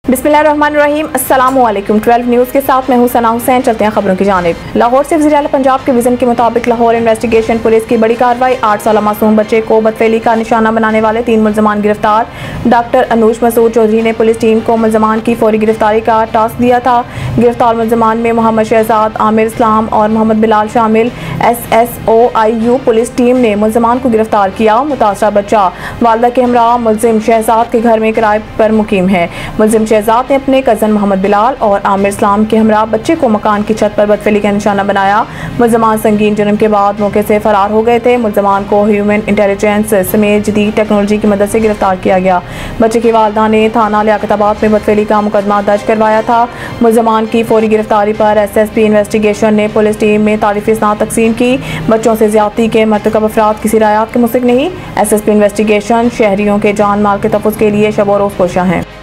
बिस्मिल्लाहिर्रहमानिर्रहीम। अस्सलामुअलैकुम। 12 न्यूज़ के साथ मैं हूं सना हुसैन। चलते हैं खबरों की जानिब। लाहौर से वज़ीर आला पंजाब के विजन के मुताबिक लाहौर इन्वेस्टिगेशन पुलिस की बड़ी कार्रवाई। 8 साल मासूम बच्चे को बदफेली का निशाना बनाने वाले 3 मुल्ज़मान गिरफ्तार। डॉक्टर अनूश मसूद चौधरी ने पुलिस टीम को मुल्ज़मान की फौरी गिरफ्तारी का टास्क दिया था। गिरफ्तार मुल्ज़मान में मोहम्मद शहजाद, आमिर इस्लाम और मोहम्मद बिलाल शामिल। SSOIU पुलिस टीम ने मुल्ज़मान को गिरफ्तार किया। मुतासरा बच्चा वालदा के हमरा मुल्ज़िम शहजाद के घर में किराए पर मुकीम है। मुल्ज़िम शहजाद ने अपने कज़न मोहम्मद बिलाल और आमिर इस्लाम के हमरा बच्चे को मकान की छत पर बदफेली का निशाना बनाया। मुल्ज़मान संगीन जुर्म के बाद मौके से फरार हो गए थे। मुल्ज़मान को ह्यूमन इंटेलिजेंस समेत जदीद टेक्नोलॉजी की मदद से गिरफ्तार किया गया। बच्चे की वालदा ने थाना लियाकताबाद में बदफेली का मुकदमा दर्ज करवाया था। मुल्ज़मान की फौरी गिरफ्तारी पर SSP इन्वेस्टिगेशन ने पुलिस टीम में तारीफ़ी इसनाद तकसीम की। बच्चों से ज़्यादती के मरतकब अफराद किसी रायत के मुस्तहिक़ नहीं। SSP इन्वेस्टिगेशन शहरियों के जान माल के तहफ़्फ़ुज़ के लिए शब और रोज़ कोशिश हैं।